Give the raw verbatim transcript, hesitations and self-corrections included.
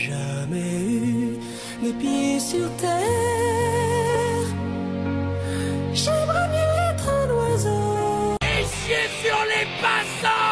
jamais eu les pieds sur terre. J'aimerais mieux être un oiseau et chier sur les passants.